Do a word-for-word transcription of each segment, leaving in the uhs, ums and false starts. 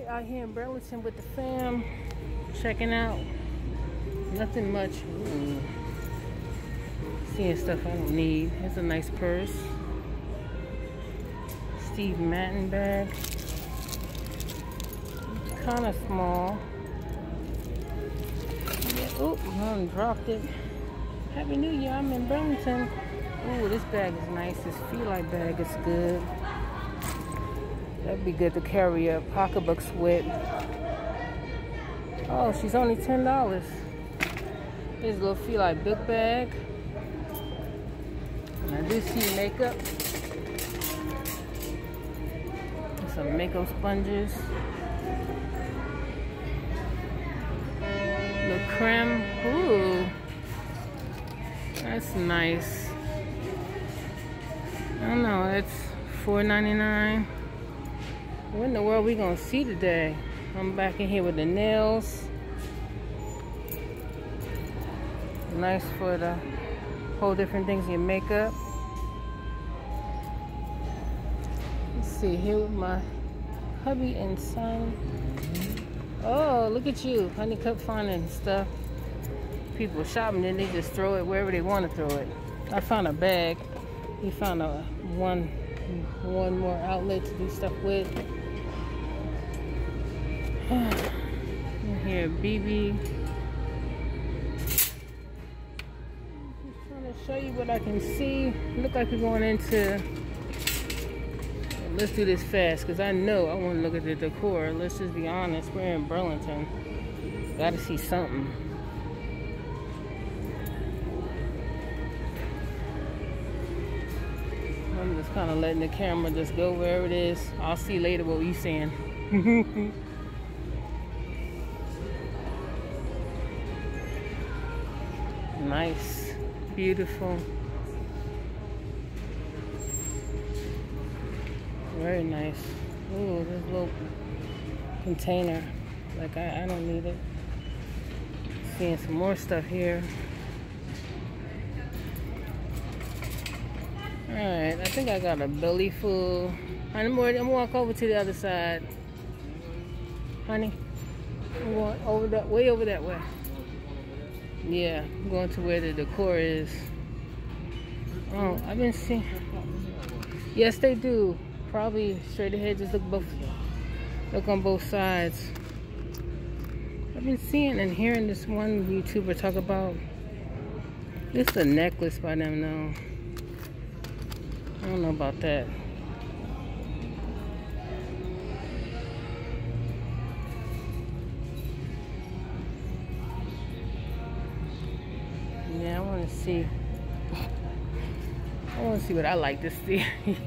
out here in Burlington with the fam, checking out. Nothing much. Ooh. Seeing stuff I don't need. It's a nice purse. Steve Madden bag. Kind of small. Yeah. Oop, I dropped it. Happy New Year, I'm in Burlington. Ooh, this bag is nice. This feel-like bag is good. That'd be good to carry a pocketbooks with. Oh, she's only ten dollars. This little feel-like book bag. And I do see makeup. Some makeup sponges. The creme. Ooh. That's nice. I don't know, that's four ninety-nine. What in the world we gonna see today? I'm back in here with the nails. Nice for the whole different things in your makeup. Let's see here with my hubby and son. Oh, look at you. Honey kept finding stuff. People shopping, then they just throw it wherever they want to throw it. I found a bag. He found a one one more outlet to do stuff with. In here, B B. Just trying to show you what I can see. Look like we're going into. Let's do this fast, because I know I want to look at the decor. Let's just be honest. We're in Burlington. Gotta see something. I'm just kind of letting the camera just go wherever it is. I'll see later what we're saying. Nice. Beautiful. Very nice. Ooh, this little container. Like, I, I don't need it. Seeing some more stuff here. Alright, I think I got a belly full. Honey, I'm gonna walk over to the other side. Honey, I'm going over that, way over that way. Yeah, I'm going to where the decor is. Oh, I've been seeing. Yes, they do. Probably straight ahead, just look both, look on both sides. I've been seeing and hearing this one YouTuber talk about. It's a necklace by them now. I don't know about that. Yeah, I want to see. I want to see what I like to see.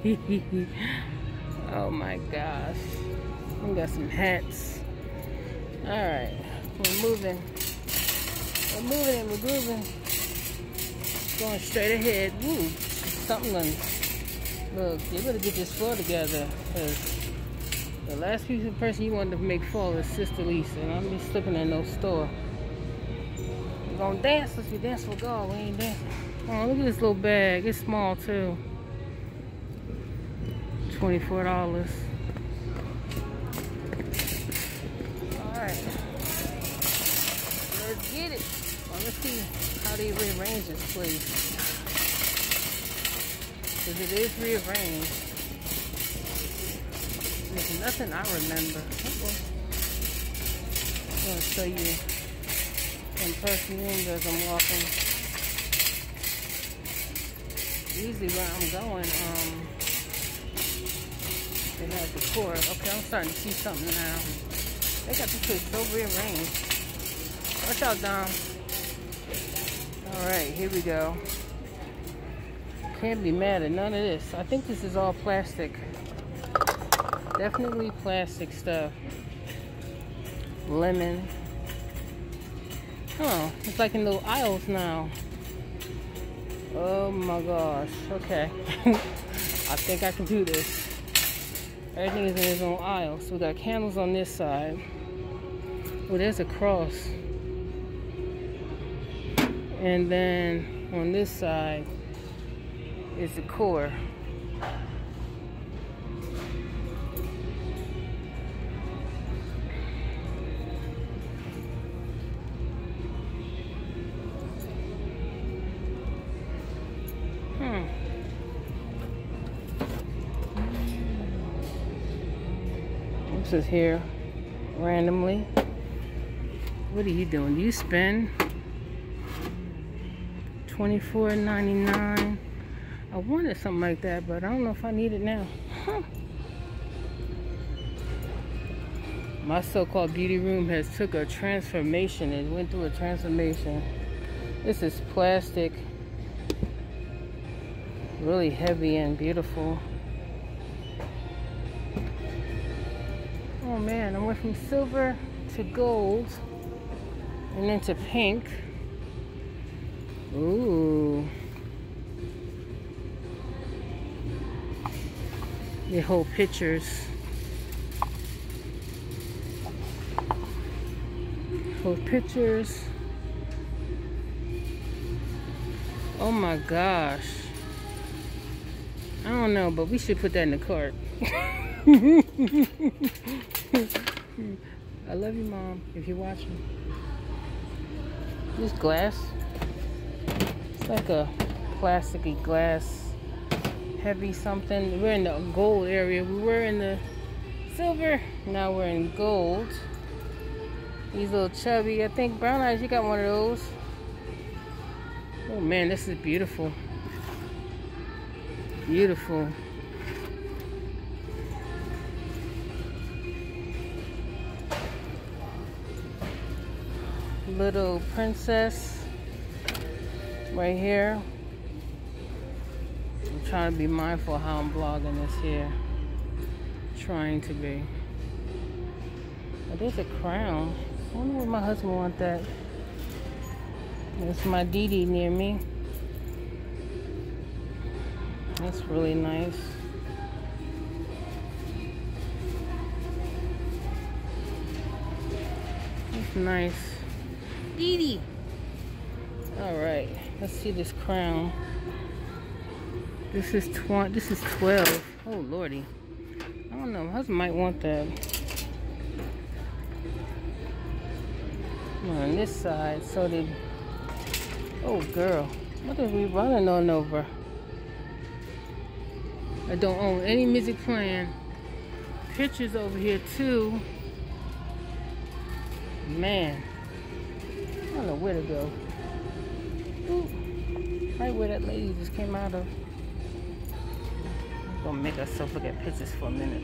Oh my gosh. We got some hats. Alright. We're moving. We're moving and we're grooving. Going straight ahead. Woo. Something going. Look, you better get this floor together, because the last piece of person you wanted to make fall is Sister Lisa, and I'm just slipping in no store. We're gonna dance. Let's be dancing for God. We ain't dancing. Oh, look at this little bag. It's small too. twenty-four dollars. Alright. Let's get it. Well, let's see how they rearrange this place. Because it is rearranged. There's nothing I remember. Okay. I'm going to show you some perfumes as I'm walking. Usually where I'm going, um, they have decor. Okay, I'm starting to see something now. They got this place so rearranged. Watch out, Dom. Alright, here we go. Can't be mad at none of this. I think this is all plastic. Definitely plastic stuff. Lemon. Oh, it's like in little aisles now. Oh my gosh. Okay. I think I can do this. Everything is in its own aisle. So we got candles on this side. Oh, there's a cross. And then on this side is the core. This is here randomly. What are you doing? Do you spend twenty-four ninety-nine? I wanted something like that, but I don't know if I need it now. Huh. My so-called beauty room has took a transformation. It went through a transformation. This is plastic. Really heavy and beautiful. Oh man, I went from silver to gold and then to pink. Ooh. They hold pictures. Hold pictures. Oh my gosh. I don't know, but we should put that in the cart. I love you, Mom, if you're watching. This glass. It's like a plasticky glass. Heavy something. We're in the gold area. We were in the silver. Now we're in gold. These little chubby. I think Brown Eyes, you got one of those. Oh man, this is beautiful. Beautiful. Little princess right here. I'm trying to be mindful of how I'm vlogging this here. Trying to be. But there's a crown. I wonder if my husband want that. There's my Dee Dee near me. That's really nice. That's nice. Dee Dee. All right, let's see this crown. This is twenty. This is twelve. Oh lordy. I don't know. My husband might want that. On this side, so did. Oh girl, what are we running on over? I don't own any music playing. Pictures over here too. Man, I don't know where to go. Ooh, right where that lady just came out of. I'm gonna make ourselves look at pictures for a minute.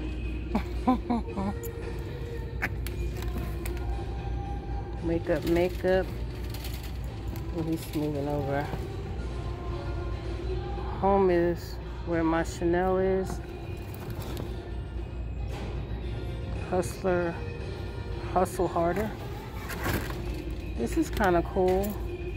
Makeup, makeup. And he's moving over. Home is where my Chanel is. Hustler, hustle harder. This is kind of cool.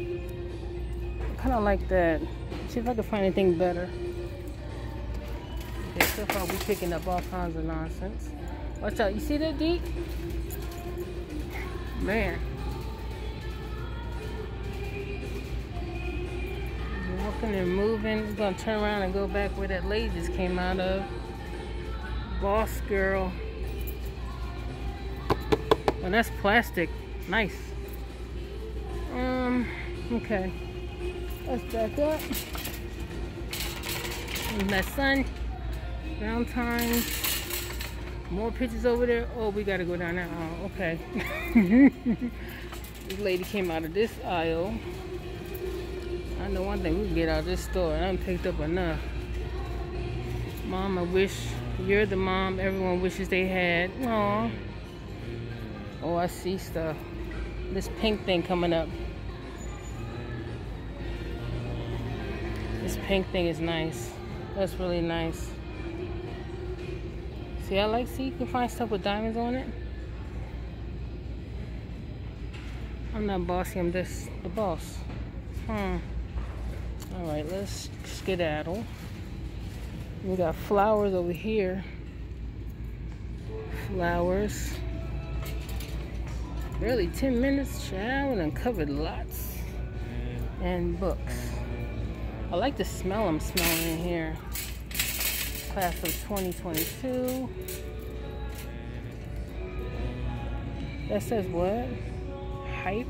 I kind of like that. See if I can find anything better. Okay, so far we're picking up all kinds of nonsense. Watch out, you see that, Dee? Man. Walking and moving. We're gonna turn around and go back where that lady just came out of. Boss girl. Oh, that's plastic. Nice. Um, okay. Let's back up. And that sun. Valentine's. More pictures over there. Oh, we gotta go down there. Oh, okay. This lady came out of this aisle. I know one thing, we can get out of this store. I haven't picked up enough. Mom, I wish you're the mom everyone wishes they had. Aww. Oh, I see stuff. This pink thing coming up. This pink thing is nice. That's really nice. See, I like, see, you can find stuff with diamonds on it. I'm not bossy, I'm just the boss. Hmm. Alright, let's skedaddle. We got flowers over here. Flowers. Barely ten minutes, child, and covered lots. And books. I like the smell I'm smelling in here. Class of twenty twenty-two. That says what? Hype.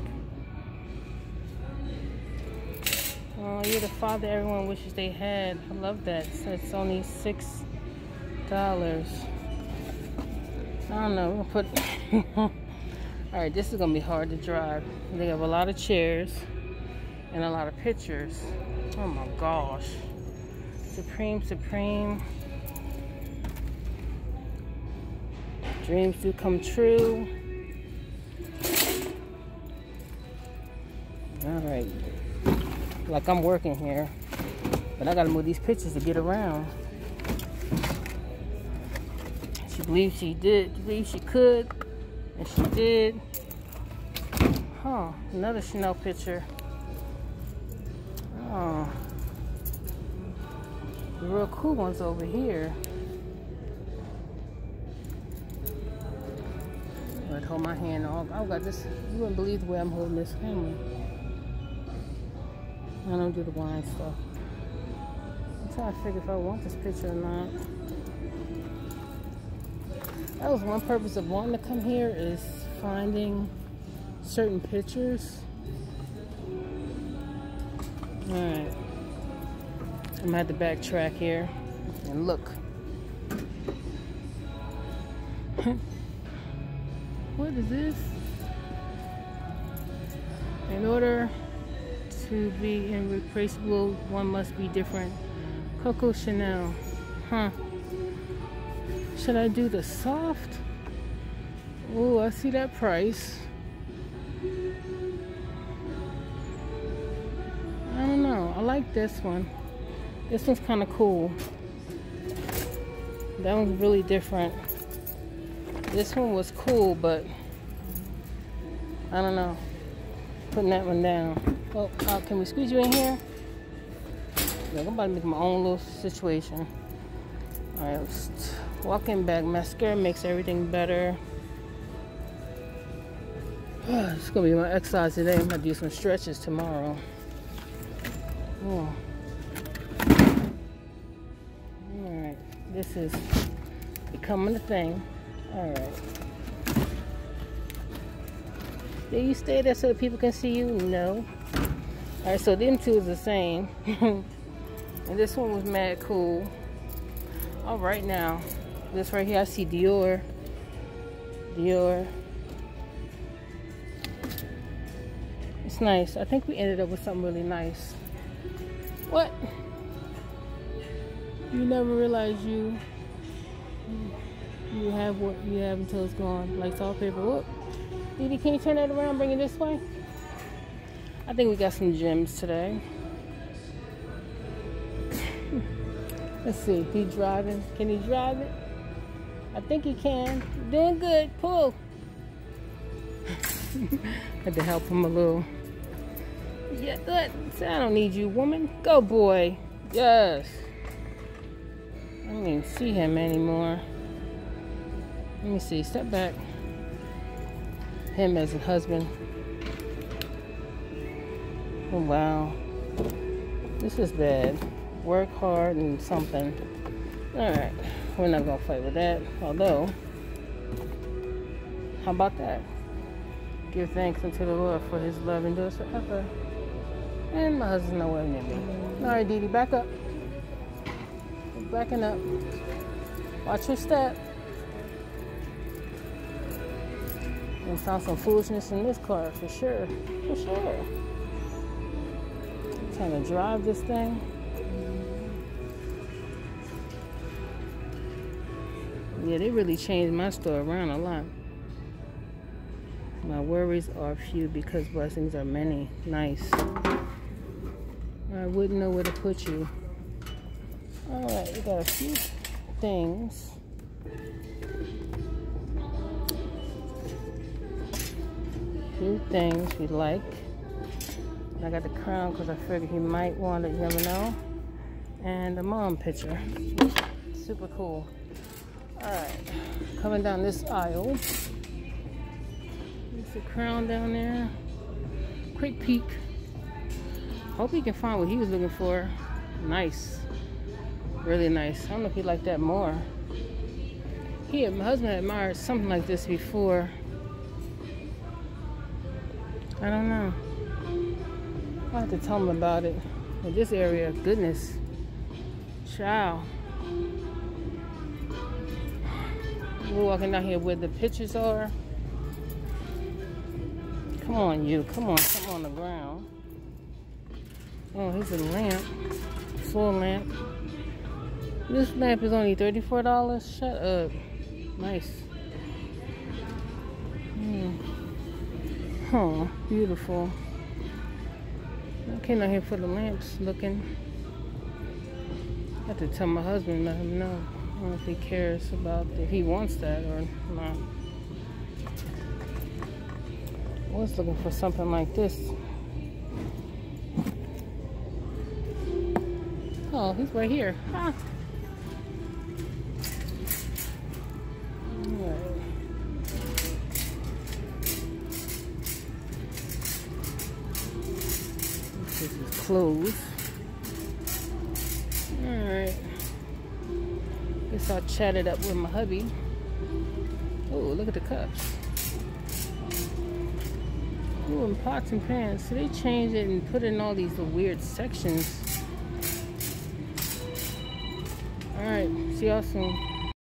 Oh, you're the father everyone wishes they had. I love that. So it's only six dollars. I don't know. We'll put. All right, this is gonna be hard to drive. They have a lot of chairs and a lot of pictures. Oh my gosh. Supreme, Supreme. Dreams do come true. All right. Like I'm working here, but I gotta move these pictures to get around. She believed she did, she believed she could, and she did. Huh, another Chanel picture. Oh. The real cool ones over here. I'd hold my hand off. I've got this, you wouldn't believe the way I'm holding this camera. I don't do the wine stuff. I'm trying to figure if I want this picture or not. That was one purpose of wanting to come here, is finding certain pictures. Alright. I'm gonna have to backtrack here and look. What is this? In order to be irreplaceable, one must be different. Coco Chanel. Huh. Should I do the soft? Oh, I see that price. I don't know. I like this one. This one's kind of cool. That one's really different. This one was cool, but I don't know. Putting that one down. Oh, uh, can we squeeze you in here? Look, I'm about to make my own little situation. Alright, let's walking back. Mascara makes everything better. It's gonna be my exercise today. I'm gonna do some stretches tomorrow. Oh. Alright, this is becoming a thing. Alright. Do you stay there so that people can see you? No. Alright, so them two is the same. And this one was mad cool. Alright, now. This right here, I see Dior. Dior. It's nice. I think we ended up with something really nice. What? You never realize you you have what you have until it's gone. Like salt, paper. Whoop. Didi, can you turn that around, bring it this way? I think we got some gems today. Let's see, he driving. Can he drive it? I think he can. Doing good. Pull. Had to help him a little. Yeah, good. I don't need you, woman. Go, boy. Yes. I don't even see him anymore. Let me see. Step back. Him as a husband. Oh, wow. This is bad. Work hard and something. Alright. We're not going to fight with that. Although, how about that? Give thanks unto the Lord for his love endures forever. And my husband's nowhere near me. Alright, Didi, back up. Backing up. Watch your step. And found some foolishness in this car, for sure. For sure. I'm trying to drive this thing. Yeah, they really changed my store around a lot. My worries are few because blessings are many. Nice. I wouldn't know where to put you. Alright, we got a few things. Few things we like. I got the crown because I figured he might want it, you never know. And the mom picture. Super cool. Alright, coming down this aisle. There's the crown down there. Quick peek. Hope he can find what he was looking for. Nice. Really nice. I don't know if he liked that more. He, my husband admired something like this before. I don't know. I'll have to tell him about it. In this area, goodness. Child. We're walking down here where the pictures are. Come on, you. Come on. Come on the ground. Oh, here's a lamp. Full lamp. This lamp is only thirty-four dollars. Shut up. Nice. Hmm. Huh. Beautiful. I came out here for the lamps looking. I have to tell my husband, let him know. I don't know if he cares about, if he wants that or not. I was looking for something like this. Oh, he's right here. Huh. Alright. This is closed. Alright. Guess I'll chat it up with my hubby. Oh, look at the cups. Ooh, and pots and pans. So they changed it and put in all these weird sections. Alright, see y'all soon.